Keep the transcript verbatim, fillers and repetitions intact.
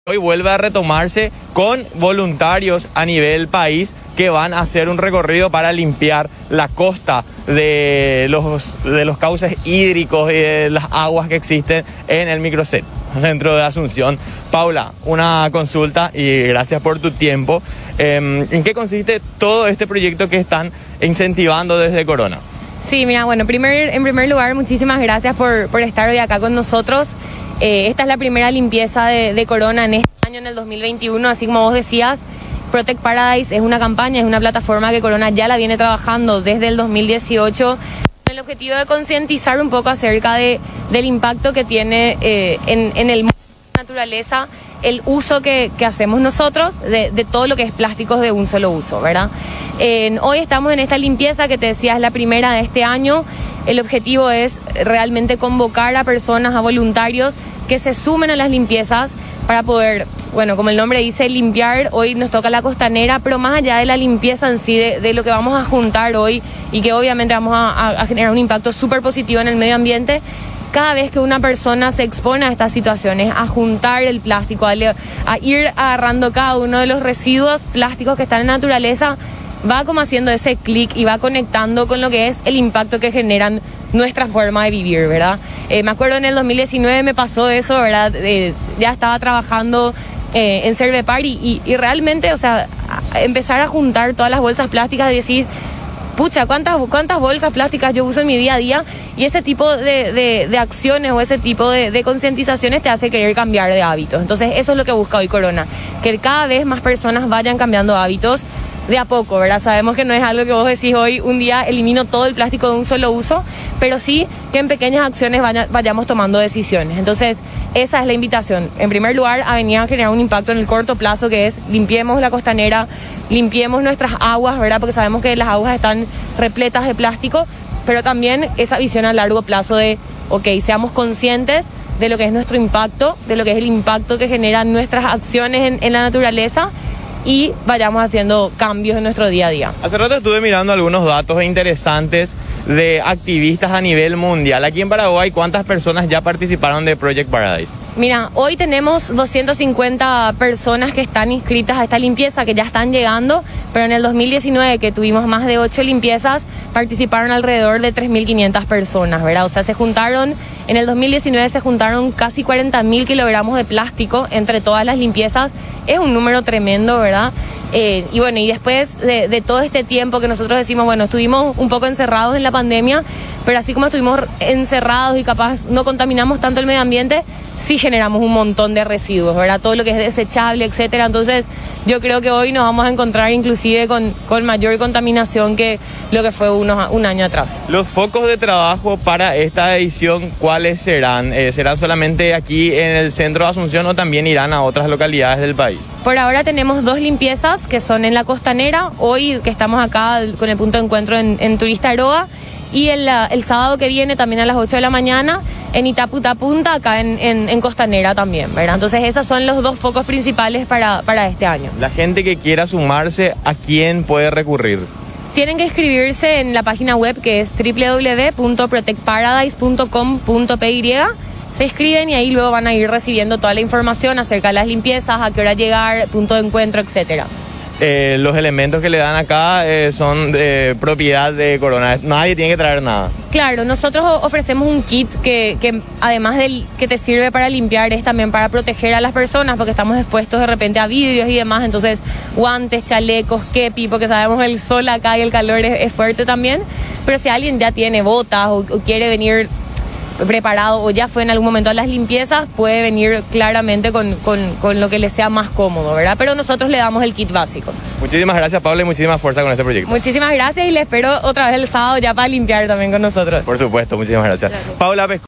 Hoy vuelve a retomarse con voluntarios a nivel país que van a hacer un recorrido para limpiar la costa de los, de los cauces hídricos y de las aguas que existen en el microcentro de Asunción. Paula, una consulta y gracias por tu tiempo. ¿En qué consiste todo este proyecto que están incentivando desde Corona? Sí, mira, bueno, primer, en primer lugar, muchísimas gracias por, por estar hoy acá con nosotros. Eh, esta es la primera limpieza de, de Corona en este año, en el dos mil veintiuno, así como vos decías. Protect Paradise es una campaña, es una plataforma que Corona ya la viene trabajando desde el dos mil dieciocho, con el objetivo de concientizar un poco acerca de, del impacto que tiene eh, en, en el mundo de la naturaleza el uso que, que hacemos nosotros de, de todo lo que es plásticos de un solo uso, ¿verdad? Eh, hoy estamos en esta limpieza que te decía es la primera de este año. El objetivo es realmente convocar a personas, a voluntarios que se sumen a las limpiezas para poder, bueno, como el nombre dice, limpiar. Hoy nos toca la costanera, pero más allá de la limpieza en sí, de, de lo que vamos a juntar hoy y que obviamente vamos a, a generar un impacto súper positivo en el medio ambiente, cada vez que una persona se expone a estas situaciones, a juntar el plástico, a, a ir agarrando cada uno de los residuos plásticos que están en la naturaleza, va como haciendo ese clic y va conectando con lo que es el impacto que generan nuestra forma de vivir, ¿verdad? Eh, me acuerdo en el dos mil diecinueve me pasó eso, ¿verdad? Eh, ya estaba trabajando eh, en Cervepar y, y, y realmente, o sea, a empezar a juntar todas las bolsas plásticas y decir, pucha, ¿cuántas, cuántas bolsas plásticas yo uso en mi día a día? Y ese tipo de, de, de acciones o ese tipo de, de concientizaciones te hace querer cambiar de hábitos. Entonces eso es lo que busca hoy Corona, que cada vez más personas vayan cambiando hábitos de a poco, ¿verdad? Sabemos que no es algo que vos decís hoy, un día elimino todo el plástico de un solo uso, pero sí que en pequeñas acciones vaya, vayamos tomando decisiones. Entonces, esa es la invitación. En primer lugar, a venir a generar un impacto en el corto plazo, que es limpiemos la costanera, limpiemos nuestras aguas, ¿verdad? Porque sabemos que las aguas están repletas de plástico, pero también esa visión a largo plazo de, ok, seamos conscientes de lo que es nuestro impacto, de lo que es el impacto que generan nuestras acciones en, en la naturaleza, y vayamos haciendo cambios en nuestro día a día. Hace rato estuve mirando algunos datos interesantes de activistas a nivel mundial. Aquí en Paraguay, ¿cuántas personas ya participaron de Project Paradise? Mira, hoy tenemos doscientas cincuenta personas que están inscritas a esta limpieza, que ya están llegando, pero en el dos mil diecinueve, que tuvimos más de ocho limpiezas, participaron alrededor de tres mil quinientas personas, ¿verdad? O sea, se juntaron, en el dos mil diecinueve se juntaron casi cuarenta mil kilogramos de plástico entre todas las limpiezas. Es un número tremendo, ¿verdad? Eh, y bueno, y después de, de todo este tiempo que nosotros decimos, bueno, estuvimos un poco encerrados en la pandemia, pero así como estuvimos encerrados y capaz no contaminamos tanto el medio ambiente, sí generamos un montón de residuos, ¿verdad? Todo lo que es desechable, etcétera. Entonces, yo creo que hoy nos vamos a encontrar inclusive con, con mayor contaminación que lo que fue unos, un año atrás. Los focos de trabajo para esta edición, ¿cuáles serán? Eh, ¿Serán solamente aquí en el centro de Asunción o también irán a otras localidades del país? Por ahora tenemos dos limpiezas que son en la costanera, hoy que estamos acá con el punto de encuentro en, en Turista Aroa, y el, el sábado que viene también a las ocho de la mañana en Itaputapunta, acá en, en, en Costanera también, ¿verdad? Entonces esos son los dos focos principales para, para este año. La gente que quiera sumarse, ¿a quién puede recurrir? Tienen que inscribirse en la página web que es w w w punto protect paradise punto com punto p y. Se inscriben y ahí luego van a ir recibiendo toda la información acerca de las limpiezas, a qué hora llegar, punto de encuentro, etcétera. Eh, los elementos que le dan acá eh, son de propiedad de Corona, nadie tiene que traer nada. Claro, nosotros ofrecemos un kit que, que además del que te sirve para limpiar, es también para proteger a las personas, porque estamos expuestos de repente a vidrios y demás, entonces guantes, chalecos, kepi, porque sabemos el sol acá y el calor es, es fuerte también, pero si alguien ya tiene botas o, o quiere venir preparado o ya fue en algún momento a las limpiezas, puede venir claramente con, con, con lo que le sea más cómodo, ¿verdad? Pero nosotros le damos el kit básico. Muchísimas gracias, Paula, y muchísima fuerza con este proyecto. Muchísimas gracias y le espero otra vez el sábado ya para limpiar también con nosotros. Por supuesto, muchísimas gracias. Gracias. Paula Pesco.